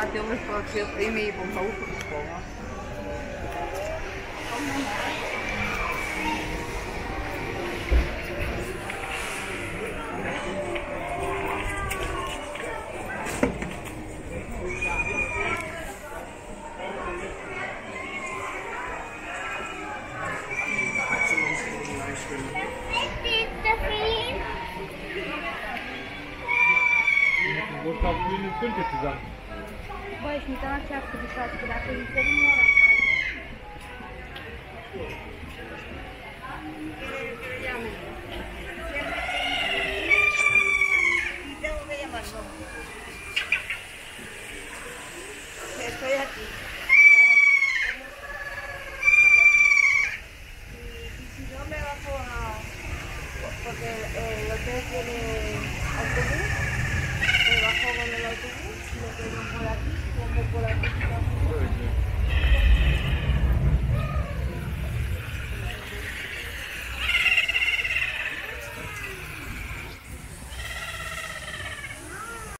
te ove spazio i mi pompa uko. Ăsta pâine cântece, da. Băi, și mi-am așa activitat, că dacă îi sărim ora Estoy aquí. Y si no me bajo porque el hotel tiene autobús, me bajo con el autobús, me quedo por aquí, por aquí.